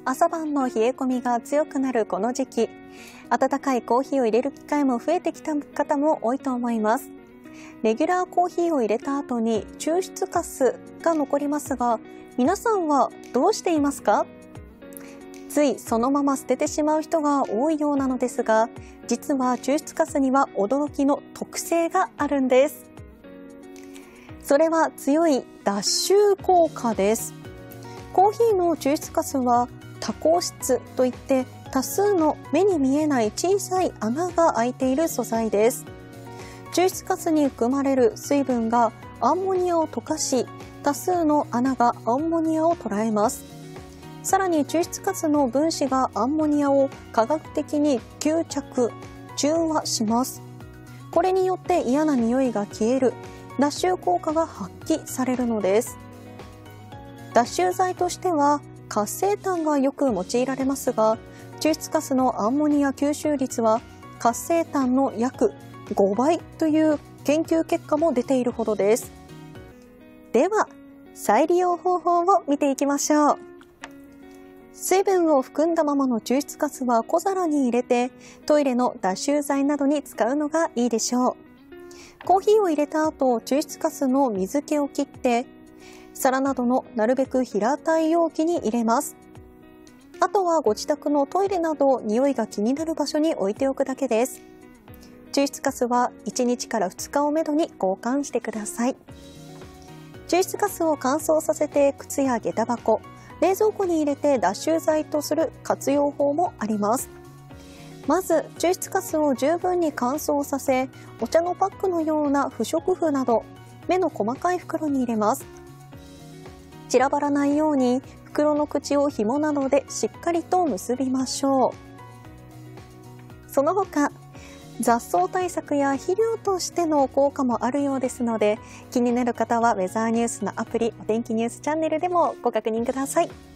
朝晩の冷え込みが強くなるこの時期、温かいコーヒーを入れる機会も増えてきた方も多いと思います。レギュラーコーヒーを入れた後に抽出カスが残りますが、皆さんはどうしていますか？ついそのまま捨ててしまう人が多いようなのですが、実は抽出カスには驚きの特性があるんです。それは強い脱臭効果です。コーヒーの抽出カスは多孔質といって多数の目に見えない小さい穴が開いている素材です。抽出カスに含まれる水分がアンモニアを溶かし、多数の穴がアンモニアを捉えます。さらに抽出カスの分子がアンモニアを化学的に吸着、中和します。これによって嫌な匂いが消える脱臭効果が発揮されるのです。脱臭剤としては活性炭がよく用いられますが、抽出カスのアンモニア吸収率は活性炭の約5倍という研究結果も出ているほどです。では、再利用方法を見ていきましょう。水分を含んだままの抽出カスは小皿に入れて、トイレの脱臭剤などに使うのがいいでしょう。コーヒーを入れた後、抽出カスの水気を切って、皿などのなるべく平たい容器に入れます。あとはご自宅のトイレなど匂いが気になる場所に置いておくだけです。抽出カスは1日から2日をめどに交換してください。抽出カスを乾燥させて靴や下駄箱、冷蔵庫に入れて脱臭剤とする活用法もあります。まず抽出カスを十分に乾燥させ、お茶のパックのような不織布など目の細かい袋に入れます。散らばらないように袋の口を紐などでしっかりと結びましょう。その他、雑草対策や肥料としての効果もあるようですので、気になる方はウェザーニュースのアプリ、お天気ニュースチャンネルでもご確認ください。